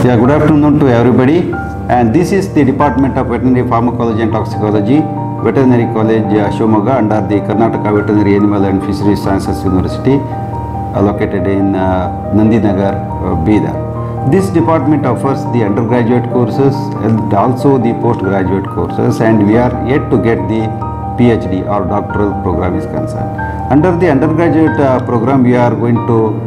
Yeah, good afternoon to everybody. And this is the Department of Veterinary Pharmacology and Toxicology, Veterinary College, Shimoga, under the Karnataka Veterinary Animal and Fisheries Sciences University, located in Nandinagar, Bidar. This department offers the undergraduate courses and also the postgraduate courses, and we are yet to get the PhD or doctoral program is concerned. Under the undergraduate program, we are going to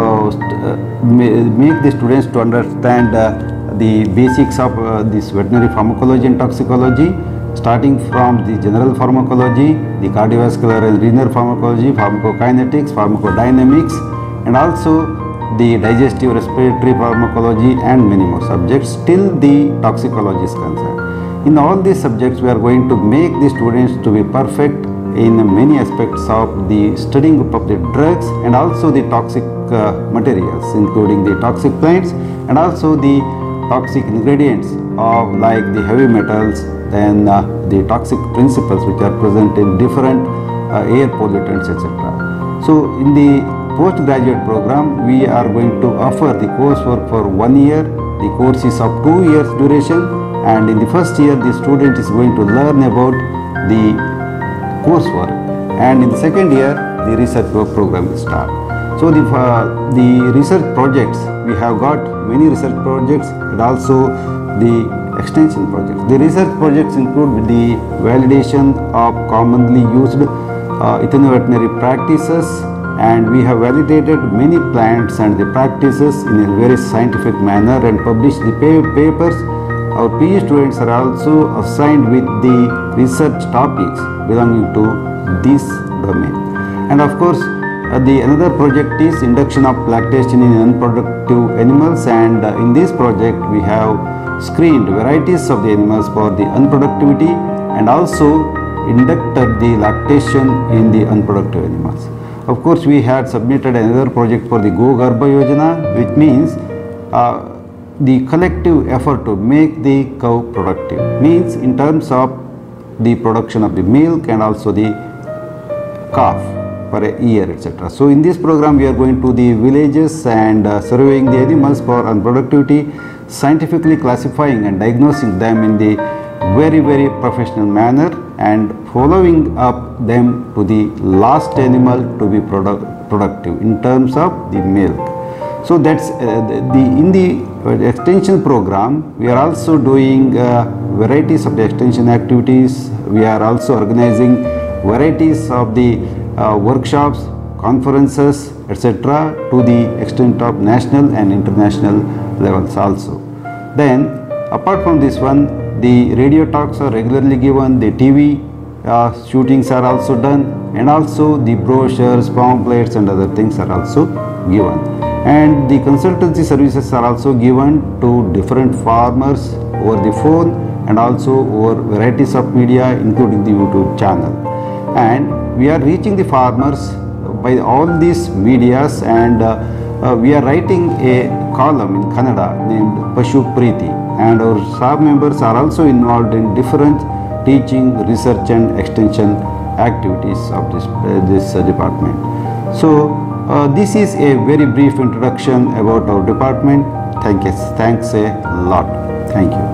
make the students to understand the basics of this veterinary pharmacology and toxicology, starting from the general pharmacology, the cardiovascular and renal pharmacology, pharmacokinetics, pharmacodynamics, and also the digestive respiratory pharmacology and many more subjects till the toxicology is concerned. In all these subjects, we are going to make the students to be perfect in many aspects of the studying of the drugs and also the toxic materials, including the toxic plants and also the toxic ingredients of like the heavy metals, then the toxic principles which are present in different air pollutants, etc. So in the postgraduate program, we are going to offer the coursework for 1 year. The course is of 2 years duration, and in the first year the student is going to learn about the coursework, and in the second year the research work program will start. So the research projects, we have got many research projects and also the extension projects. The research projects include the validation of commonly used veterinary practices, and we have validated many plants and the practices in a very scientific manner and published the papers. Our PE students are also assigned with the research topics belonging to this domain. And of course, another project is induction of lactation in unproductive animals, and in this project we have screened varieties of the animals for the unproductivity and also inducted the lactation in the unproductive animals. Of course, we had submitted another project for the Go Garbha Yojana, which means the collective effort to make the cow productive, means in terms of the production of the milk and also the calf per a year, etc. So in this program, we are going to the villages and surveying the animals for unproductivity, scientifically classifying and diagnosing them in the very professional manner and following up them to the last animal to be productive in terms of the milk. So that's in the extension program, we are also doing varieties of the extension activities. We are also organizing varieties of the workshops, conferences, etc. to the extent of national and international levels also. Then apart from this one, the radio talks are regularly given, the TV shootings are also done, and also the brochures, pamphlets and other things are also given. And the consultancy services are also given to different farmers over the phone and also over varieties of media, including the YouTube channel. And we are reaching the farmers by all these medias, and we are writing a column in Kannada named Pashu Preeti, and our staff members are also involved in different teaching, research and extension activities of this department. So this is a very brief introduction about our department. Thanks a lot. Thank you.